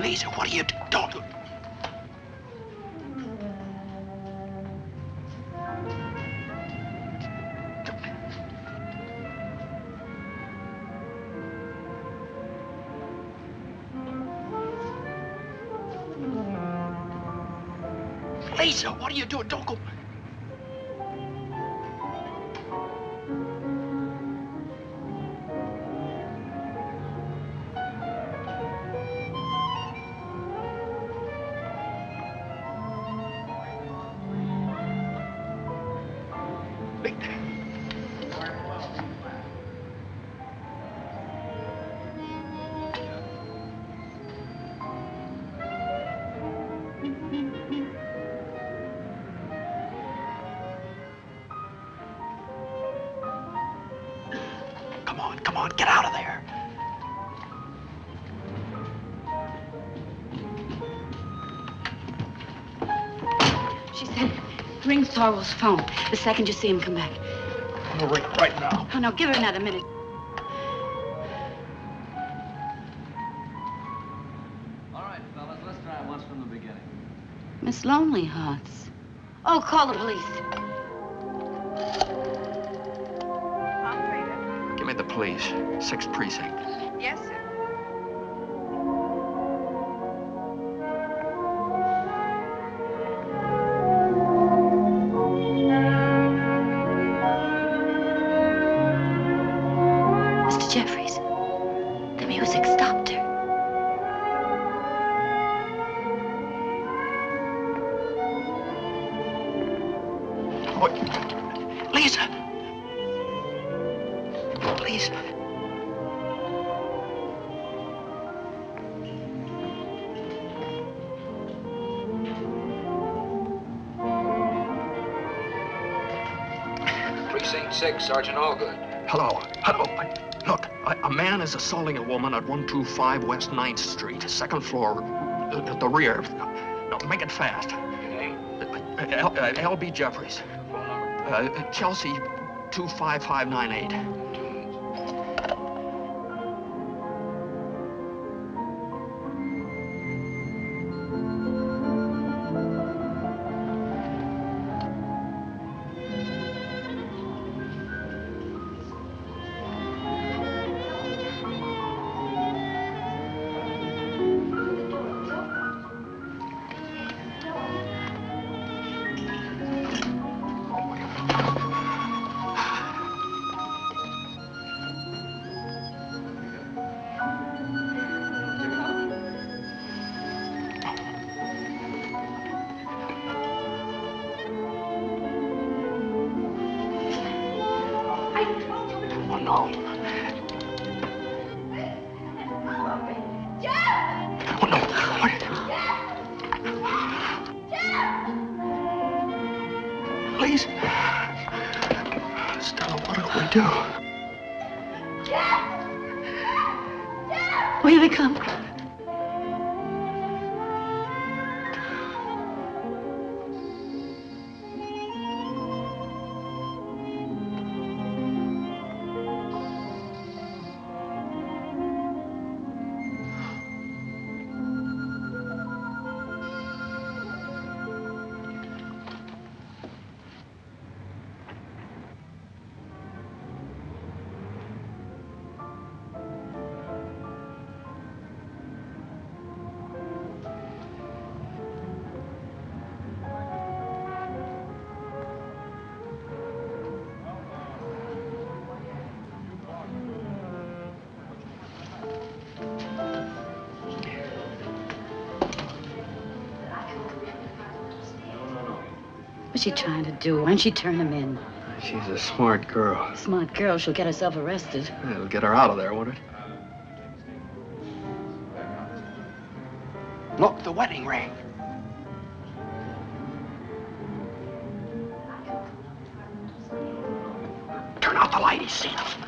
Lisa, what are you doing? Lisa, what are you doing? Don't go. Come on, get out of there. She said, ring Thorwald's phone the second you see him come back. I'm gonna ring it right now. Oh, no, give her another minute. All right, fellas, let's try it once from the beginning. Miss Lonely Hearts. Oh, call the police. Give me the police. 6th precinct. Yes, sir. Mr. Jeffries, the music stopped her. What? Lisa! Lisa. Precinct 6, Sergeant Allgood. Hello. Hello. Look, a man is assaulting a woman at 125 West 9th Street, 2nd floor, at the rear. No, make it fast. Your name? L.B. Jeffries. Phone number? Chelsea 25598. Oh, no. Oh, no. What? Please. Stella, what do we do? Here they come. What's she trying to do? Why don't she turn him in? She's a smart girl. Smart girl, she'll get herself arrested. It'll get her out of there, won't it? Look, the wedding ring. Turn out the light, he's seen us.